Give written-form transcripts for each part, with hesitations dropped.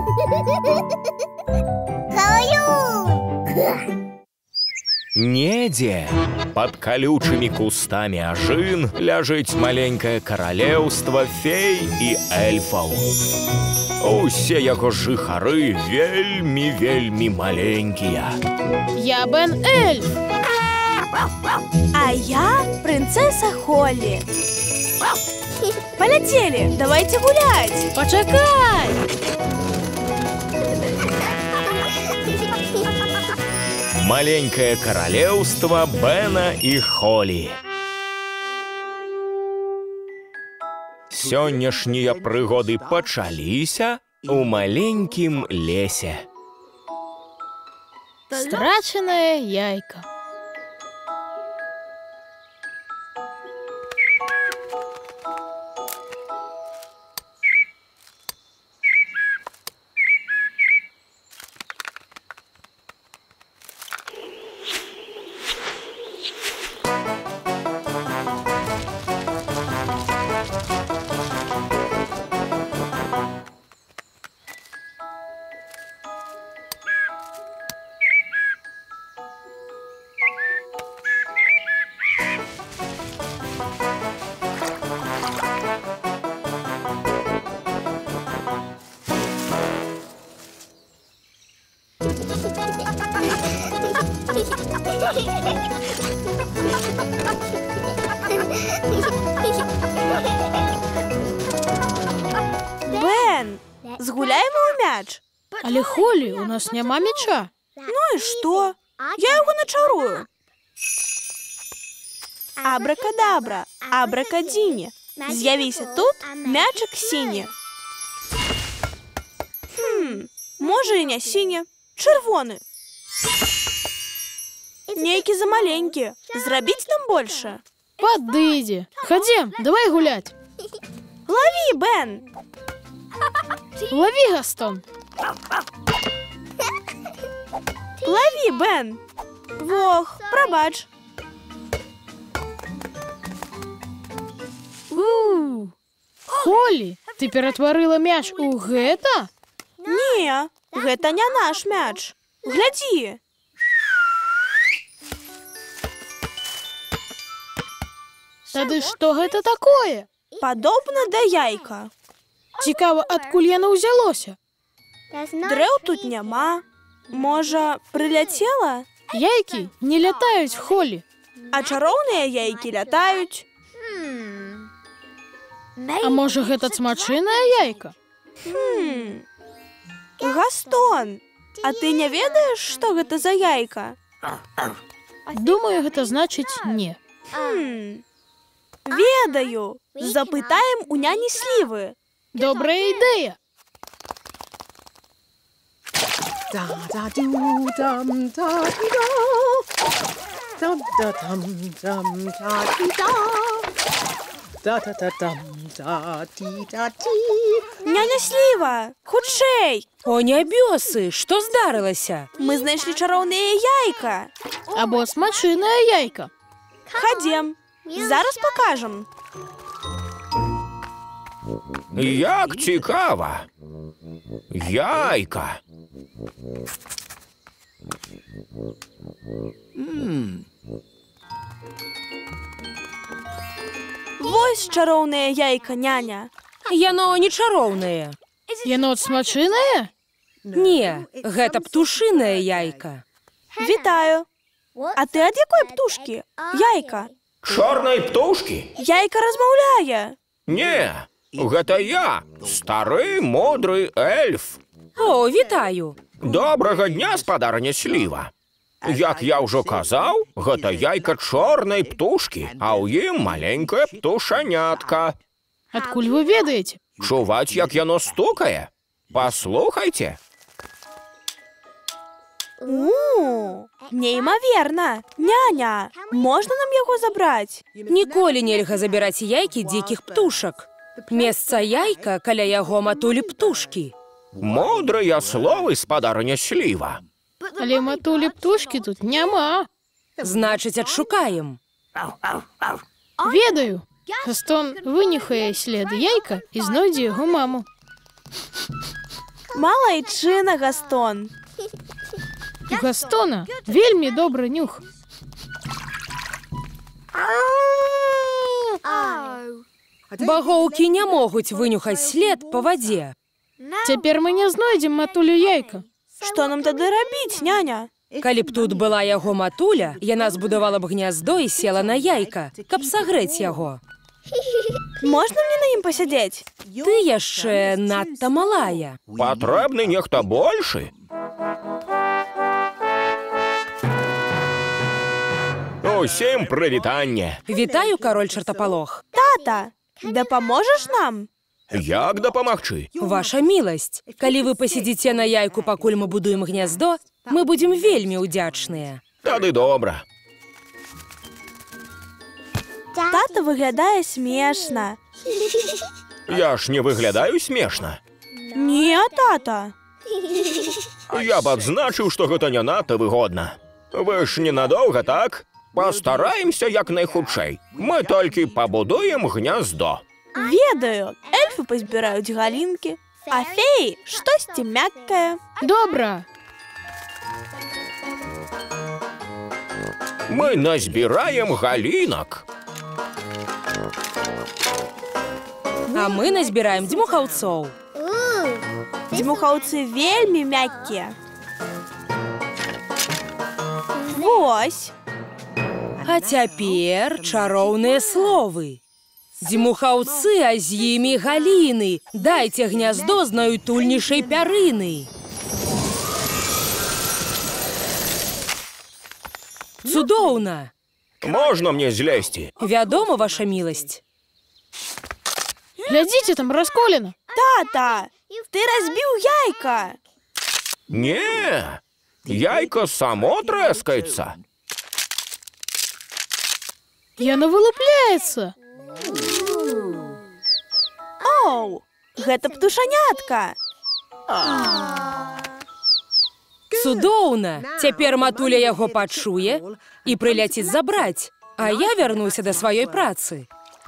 Недзе под колючими кустами ажын ляжыць маленькае каралеўства фей і эльфаў. Усе яго жыхары вельмі маленькія. Я Бен Эльф. А я принцесса Холли. Полетели, давайте гулять. Почекай. Маленькое королевство Бена и Холли. Сённяшнія прыгоды пачаліся у маленькім лесе. Страченная яйка. Бен, згуляємо у мяч. Але Холі, у нас няма мяча. Ну і што? Я його начарую. Абракадабра, абракадзіні. З'явіся тут мячик сіні. Може і не сіні, червоны. Нейкі замаленькі. Зрабіць нам больше? Подыдзі. Ходім, давай гулять. Лови, Бен. Лови, Гастон. Лови, Бен. Вох, пробач. Холі, ти ператварила мяч у гэта? Не, гэта не наш мяч. Глядзі. Тады што гэта такое? Падобна да яйка. Цікава, адкуль яно ўзялося? Дрэў тут няма. Можа, прыляцела? Яйкі не лятаюць, Холі. А чароўныя яйкі лятаюць. А можа, гэта смачыная яйка? Гастон, а ты не ведаеш, што гэта за яйка? Думаю, гэта значыць не. Ведаю. Запытаем у няні Слівы. Добрая ідэя. Няня Сліва, хутчэй. О, нябёсы, што здарылася? Мы знайшлі чароўнае яйка. Або смачыная яйка. Хадзем. Зараз пакажам. Як цікава. Яйка. Вось чароўнае яйка, няня. Яно не чароўнае. Яно смачынае? Не, гэта птушынае яйка. Вітаю. А ты ад якой птушкі? Яйка. Чорнай птушкі? Яйка размаўляе. Не, гэта я, стары мудры эльф. О, вітаю. Добрага дня, спадарня Сліва. Як я ўжо казаў, гэта яйка чорнай птушкі, а ў ім маленькая птушанятка. Адкуль вы ведаеце? Чуваць, як яно стукае? Паслухайце. Неймаверна. Няня, можна нам яго забраць? Ніколі нельга забіраць яйкі дзікіх птушак. Месца яйка каля яго матулі птушкі. Мудрыя словы, спадарня Сліва. Але матулі птушкі тут няма. Значыць, адшукаем. Ведаю. Гастон вынюхае след яйка і знойдзе яго маму. Малайчына, Гастон. У Гастона вельмі добры нюх. Багоўкі не могуць вынюхаць след па вадзе. Цяпер мы не знойдзем матулю яйка. Што нам тады рабіць, няня? Калі б тут была яго матуля, яна збудавала б гняздо і села на яйка, каб сагрэць яго. Можна мне на ім пасядзець? Ты яшчэ надта малая. Патрэбны нехта большы. Усім прывітанне. Вітаю, кароль чартапалох. Тата, дапаможаш нам? Як дапамагчы? Ваша міласць, калі вы пасядзіце на яйку, пакуль мы будуем гняздо, мы будзем вельмі ўдзячныя. Тады добра. Тата выглядае смешна. Я ж не выглядаю смешна. Не, тата. Я б адзначыў, што гэта не надта выгодна. Вы ж ненадоўга, так? Пастараемся як найхутчэй. Мы толькі пабудуем гняздо. Ведаю, эльфы пазбіраюць галінкі, а феі штосьці мяккае. Добра. Мы назбіраем галінак. А мы назбіраем дзьмухаўцоў. Дзьмухаўцы вельмі мяккія. Вось. А цяпер чароўныя словы. Дзьмухаўцы, а з імі галіны. Дайце гняздо з найутульнейшай пярыны. Цудоўна! Можна мне злезці? Вядома, ваша міласць. Глядзіце, там расколіна. Тата, ты разбіў яйка. Не, яйка само трэскаецца. Яно вылупляецца. Оу, гэта птушанятка. Цудоўна! Цяпер матуля яго пачуе і прыляціць забраць, а я вярнуся да сваёй працы.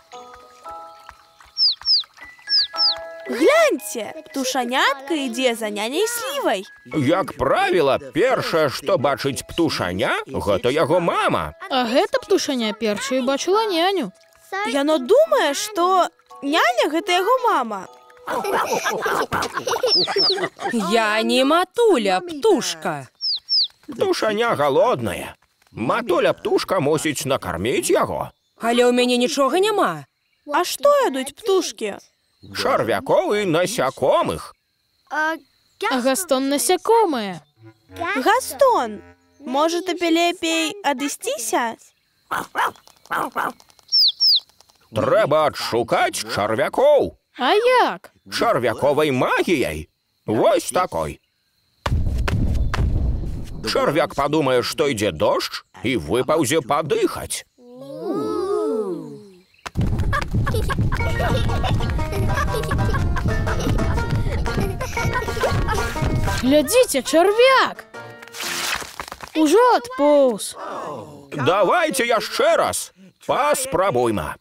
Гляньце, птушанятка ідзе за няняй Слівай. Як правіла, першае, што бачыць птушаня, гэта яго мама. А гэта птушаня першаю бачыла няню. Яно думае, што няня гэта яго мама. Я не матуля, птушка. Птушаня галоднае. Матуля-птушка мусіць накарміць яго. Але ў мяне нічога няма. А што ядуць птушкі? Чарвякоў і насякомых. А Гастон насякомае. Гастон, можа, табе лепей адысціся? Трэба адшукаць чарвякоў. А як? Чарвяковай магіяй. Вось такой. Чарвяк падумае, што ідзе дождж, і выпаўзе падыхаць. Глядзіце, чарвяк! Ужо адпоўз. Давайце яшчэ раз. Паспрабуйма.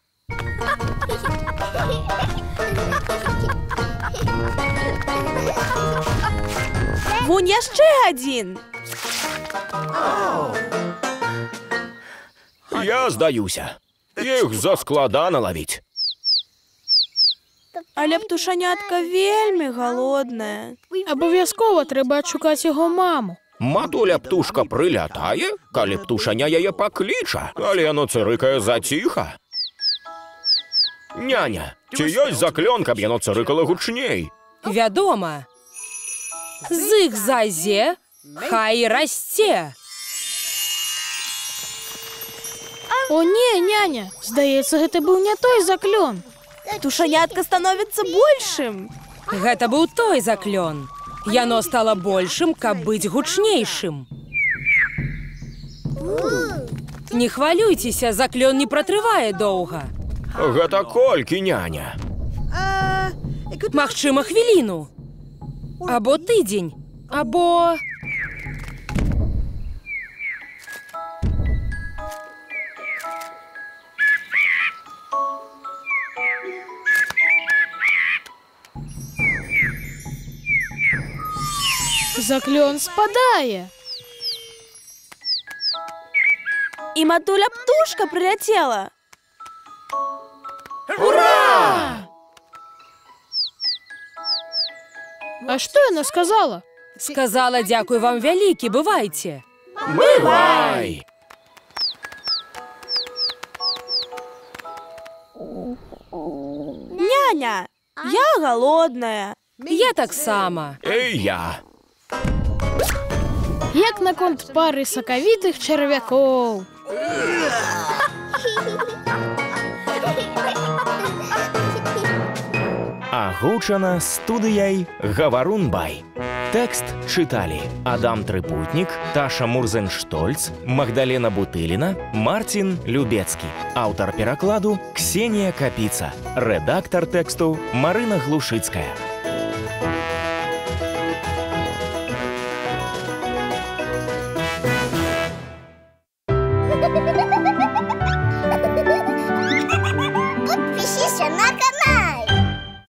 Вунь яшчэ адзін. Я здаюся. Іх заскладана лавіць. Але птушанятка вельмі галодная. Абавязкова трэба адшукаць яго маму. Матуля-птушка прылятае, калі птушаня яе пакліча, але яно цырыкае заціха. Няня, ці ёсць заклён, каб яно цырыкала гучней? Вядома. Зык зазе, хай расце. О не, няня, здаецца, гэта быў не той заклён. Птушанятка становіцца большым. Гэта быў той заклён. Яно стала большым, каб быць гучнейшым. Не хвалюйцеся, заклён не пратрывае доўга. Гэта колькі, няня? Магчыма, хвіліну. Або тыдзень, або... Заклён спадае. І матуля-птушка прилетела. Ура! А што яна сказала? Сказала, дзякуй вам вялікі, бывайце. Бывай! Няня, я голодная. Я таксама. І я. Як наконт пары сакавітых чарвякоў? Агучана студыяй Гаварун-бай. Тэкст чыталі Адам Трыпутнік, Таша Мурзенштольц, Магдалена Бутыліна, Марцін Любецкі. Аўтар перакладу Ксенія Капіца. Рэдактар тэксту Марына Глушыцкая. Ha ha ha ha!